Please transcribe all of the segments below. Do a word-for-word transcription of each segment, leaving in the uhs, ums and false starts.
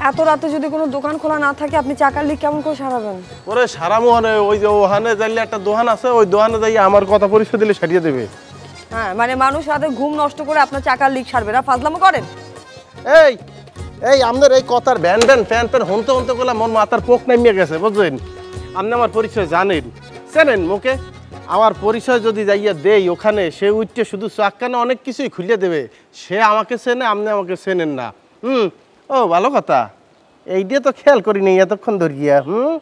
এত রাতে যদি কোনো দোকান খোলা না থাকে আপনি চাকার লিক কেমন করে সারাবেন? ওরে সারামো মানে ওই যে ওখানে যাইলে একটা দোকান আছে, ওই দোকানে যাই আমার কথা পরিচয় দিলে সারিয়ে দেবে। হ্যাঁ মানে মানুষ রাতে ঘুম নষ্ট করে আপনার চাকার লিক সারবে না, ফাজলামো করেন? এই এই আমাদের এই কথার ভ্যান ভ্যান ফ্যান ফ্যান হনতে হনতে গেলাম মন মাথার পোক নামিয়ে গেছে, বুঝলেন? আপনি আমার পরিচয় জানেন, চেনেন মুখে। আমার পরিচয় যদি যাইয়া দেই ওখানে, সে উঠতে শুধু চাক্কানে অনেক কিছুই খুলে দেবে। সে আমাকে চেনে, আপনি আমাকে চেনেন না। হুম, ও ভালো কথা, এই দিয়ে তো খেয়াল করি নি এতক্ষণ ধরিয়া। হুম,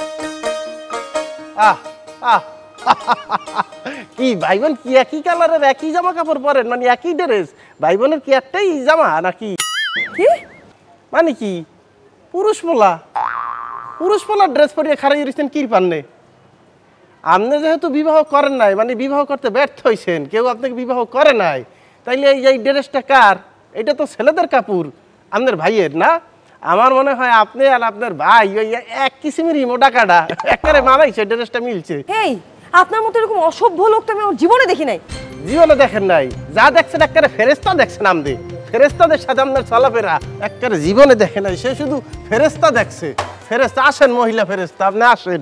আহ আহ কি ভাই বোন কি একই কালারের একই জামা কাপড় পরেন, মানে একই ড্রেস? ভাই বোনের কি একটাই জামা নাকি? কি মানে কি পুরুষ পোলা পুরুষ পোলার ড্রেস পরিয়ে খারাই রয়েছেন কি পান্নে? আপনি যেহেতু বিবাহ করেন নাই, মানে বিবাহ করতে ব্যর্থ হয়েছেন, কেউ আপনাকে বিবাহ করে নাই, তাইলে এই এই ড্রেসটা কার? এটা তো ছেলেদের কাপড়, আপনার ভাইয়ের না? আমার মনে হয় আপনি আর আপনার ভাই ওই এক কিসিমেরই মোটা কাটা একেবারে মানাইছে, ড্রেসটা মিলছে। এই আপনার মতো এরকম অসভ্য লোক তো আমি আমার জীবনে দেখি নাই। জীবনে দেখেন নাই? যা দেখছেন একেবারে ফেরেস্তা দেখছেন। আমদে ফেরেস্তাদের সাথে আপনার চলাফেরা একেবারে জীবনে দেখে নাই, সে শুধু ফেরেস্তা দেখছে। ফেরেস্তা আসেন, মহিলা ফেরেস্তা, আপনি আসেন।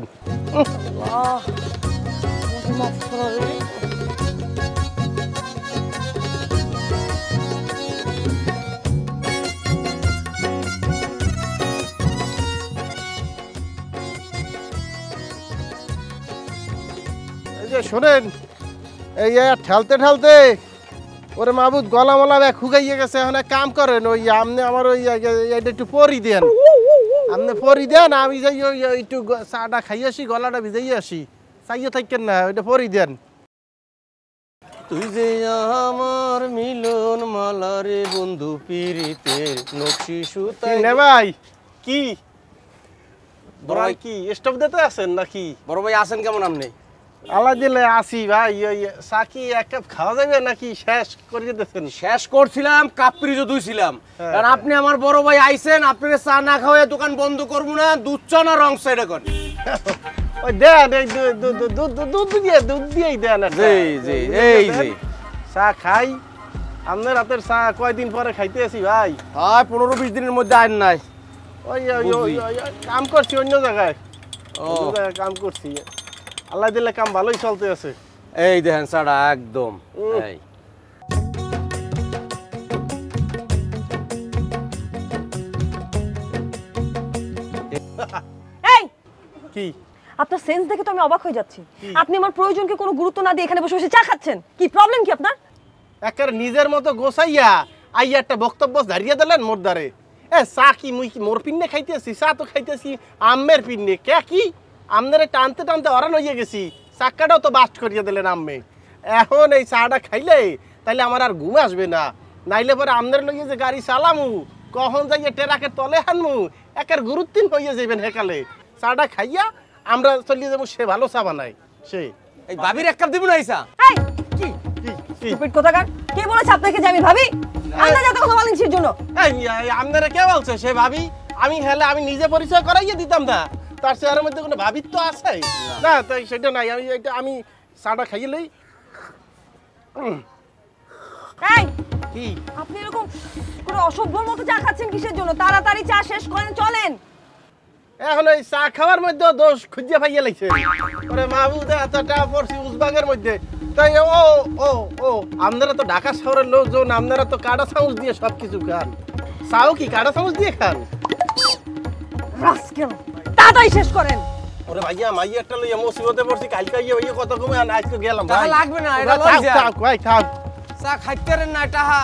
শোনেন, এই ঠেলতে ঠেলতে ওরে মাহবুদ গলা মলা ব্যাগ খুগাইয়ে গেছে। এখন এক কাম করেন, ওই আপনি আমার ওই এটা একটু পরি দেন, আপনি পরি দেন, আমি যাই ওই একটু চাটা খাই আসি, গলাটা ভিজাই আসি। চাইয়ে থাকেন না, ওইটা পরি দেন। তুই যে আমার মিলন মালারে বন্ধু পিরিতে নকশি সুতাই। নে ভাই কি বড় ভাই কি স্টপ দিতে আছেন নাকি? বড় ভাই আছেন কেমন আপনি? আল্লাহ দিলে আসি ভাই। ওই চাকি এক কাপ খাওয়া যাবে নাকি শেষ করে দিতেছেন? শেষ করছিলাম, কাপ পিরিজ দুইছিলাম। কারণ আপনি আমার বড় ভাই আইছেন, আপনাকে চা না খাওয়ায় দোকান বন্ধ করবো না। দুধ চা না রং সাইড এখন? ওই দেন এই দুধ দিয়ে দুধ দিয়েই দেন। জি জি এই জি চা খাই। আপনার হাতের চা কয়দিন পরে খাইতে আসি ভাই। হ্যাঁ পনেরো বিশ দিনের মধ্যে আইন নাই। ওই কাম করছি অন্য জায়গায়, অন্য জায়গায় কাম করছি। আল্লাহ দিলে কাম ভালোই চলতে আছে। এই দেখেন চাটা একদম এই এই কি আপনার সেন্স দেখে তো আমি অবাক হয়ে যাচ্ছি। আপনি আমার প্রয়োজনকে কোনো গুরুত্ব না দিয়ে এখানে বসে বসে চা খাচ্ছেন, কি প্রবলেম কি আপনার? একের নিজের মতো গোসাইয়া আইয়া একটা বক্তব্য দাঁড়িয়ে দিলেন মোর দ্বারে। এ চা কি মুই কি মোর পিন্নে খাইতেছি? চা তো খাইতেছি আম্মের পিন্নে। কে কি আমদারে টানতে টানতে অরান হয়ে গেছি, চাক্কাটাও তো বাস্ট করিয়ে দিলেন আম্মে। এখন এই চাটা খাইলে তাইলে আমার আর ঘুম আসবে না, নাইলে পরে আমদের লইয়ে যে গাড়ি চালামু, কখন যাইয়ে ট্রাকের তলে হানমু, একের গুরুত্বহীন হয়ে যাবেন হেকালে। চাটা খাইয়া আমরা চলিয়ে যাবো, সে ভালো চা বানায়। সে এই ভাবির এক কাপ দিব না? ইসা এই কি স্টুপিড কোথাকার, কে বলেছে আপনাকে যে আমি ভাবি? আন্দাজ যত কথা বলেন সের জন্য। এই আপনারা কে বলছে সে ভাবি? আমি হেলে আমি নিজে পরিচয় করাইয়ে দিতাম না, তার চেহারার মধ্যে কোনো ভাবিত্ব আছে না? তাই সেটা নাই। আমি এটা আমি চাটা খাইয়ে লই। এই কি আপনি এরকম পুরো অসভ্যর মতো চা খাচ্ছেন কিসের জন্য? তাড়াতাড়ি চা শেষ করেন, চলেন। এখন এই চা খাওয়ার মধ্যে দোষ খুঁজে পাইয়া লাগছে। ওরে মাহবুব এতটা পড়ছি উজবাগের মধ্যে। তাই ও ও ও আপনারা তো ঢাকা শহরের লোকজন, আপনারা তো কাটা চামচ দিয়ে সব কিছু খান। চাও কি কাটা চামচ দিয়ে খান? রাস্কেল, তাড়াতাড়ি শেষ করেন। ওরে ভাইয়া মাইয়া একটা লইয়া মুসিবতে পড়ছি, কালকে ইয়ে ওই কত কমে আজকে গেলাম ভাই। লাগবে না, এটা লই যা। থাক ভাই থাক, চা খাইতেরেন না টাহা।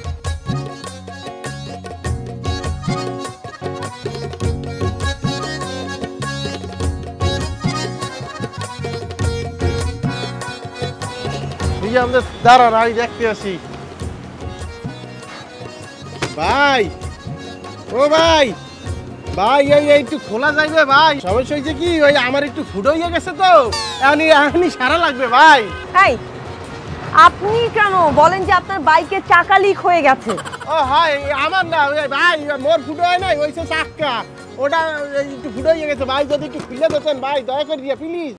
আমাদের দাঁড়ান আমি দেখতে আসি। ভাই ও ভাই ভাই এই একটু খোলা যাইবে ভাই? সমস্যা হয়েছে কি, ওই আমার একটু ফুড হয়ে গেছে তো, এখনই এখনই সারা লাগবে ভাই। এই আপনি কেন বলেন যে আপনার বাইকের চাকা লিক হয়ে গেছে? ও হয় আমার না ভাই, মোর ফুড হয় নাই, হয়েছে চাক্কা, ওটা একটু ফুড হয়ে গেছে ভাই। যদি একটু খুলে দিতেন ভাই, দয়া করে দিয়ে প্লিজ।